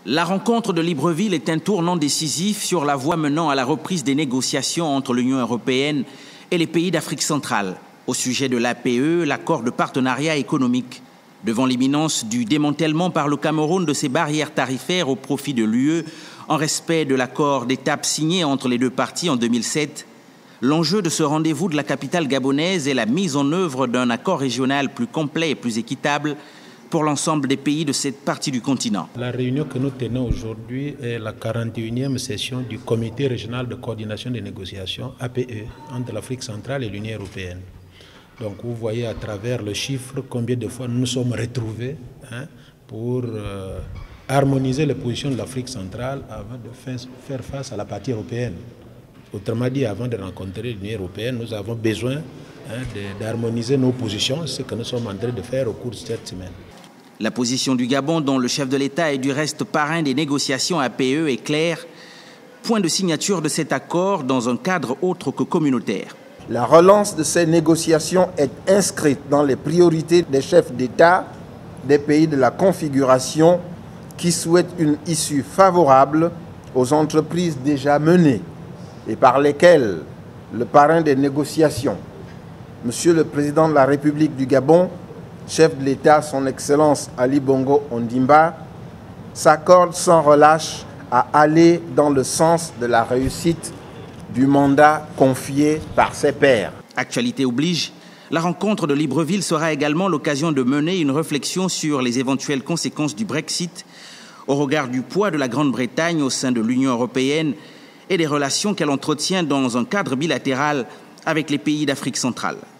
La rencontre de Libreville est un tournant décisif sur la voie menant à la reprise des négociations entre l'Union européenne et les pays d'Afrique centrale au sujet de l'APE, l'accord de partenariat économique. Devant l'imminence du démantèlement par le Cameroun de ses barrières tarifaires au profit de l'UE, en respect de l'accord d'étape signé entre les deux parties en 2007, l'enjeu de ce rendez-vous de la capitale gabonaise est la mise en œuvre d'un accord régional plus complet et plus équitable pour l'ensemble des pays de cette partie du continent. La réunion que nous tenons aujourd'hui est la 41e session du Comité régional de coordination des négociations APE entre l'Afrique centrale et l'Union européenne. Donc vous voyez à travers le chiffre combien de fois nous nous sommes retrouvés pour harmoniser les positions de l'Afrique centrale avant de faire face à la partie européenne. Autrement dit, avant de rencontrer l'Union européenne, nous avons besoin d'harmoniser nos positions, ce que nous sommes en train de faire au cours de cette semaine. La position du Gabon, dont le chef de l'État est du reste parrain des négociations APE, est claire. Point de signature de cet accord dans un cadre autre que communautaire. La relance de ces négociations est inscrite dans les priorités des chefs d'État des pays de la configuration qui souhaitent une issue favorable aux entreprises déjà menées et par lesquelles le parrain des négociations, Monsieur le Président de la République du Gabon, chef de l'État, son Excellence Ali Bongo Ondimba, s'accorde sans relâche à aller dans le sens de la réussite du mandat confié par ses pairs. Actualité oblige, la rencontre de Libreville sera également l'occasion de mener une réflexion sur les éventuelles conséquences du Brexit au regard du poids de la Grande-Bretagne au sein de l'Union européenne et des relations qu'elle entretient dans un cadre bilatéral avec les pays d'Afrique centrale.